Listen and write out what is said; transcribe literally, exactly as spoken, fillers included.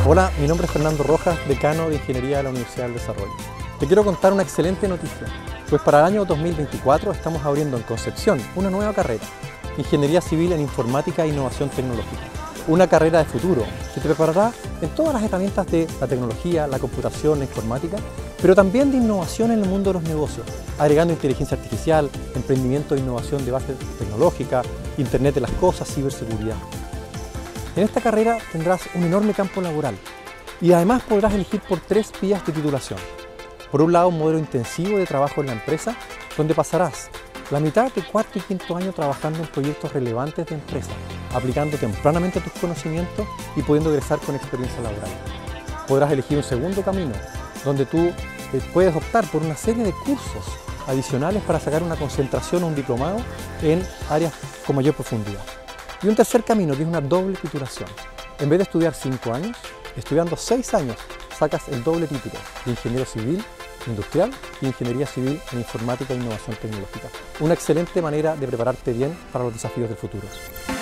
Hola, mi nombre es Fernando Rojas, decano de Ingeniería de la Universidad del Desarrollo. Te quiero contar una excelente noticia, pues para el año dos mil veinticuatro estamos abriendo en Concepción una nueva carrera, Ingeniería Civil en Informática e Innovación Tecnológica. Una carrera de futuro que te preparará en todas las herramientas de la tecnología, la computación, la informática, pero también de innovación en el mundo de los negocios, agregando inteligencia artificial, emprendimiento e innovación de base tecnológica, Internet de las cosas, ciberseguridad. En esta carrera tendrás un enorme campo laboral y además podrás elegir por tres vías de titulación. Por un lado, un modelo intensivo de trabajo en la empresa, donde pasarás la mitad de cuarto y quinto año trabajando en proyectos relevantes de empresa, aplicando tempranamente tus conocimientos y pudiendo egresar con experiencia laboral. Podrás elegir un segundo camino, donde tú eh, puedes optar por una serie de cursos adicionales para sacar una concentración o un diplomado en áreas con mayor profundidad. Y un tercer camino, que es una doble titulación. En vez de estudiar cinco años, estudiando seis años, sacas el doble título de Ingeniero Civil Industrial y Ingeniería Civil en Informática e Innovación Tecnológica. Una excelente manera de prepararte bien para los desafíos del futuro.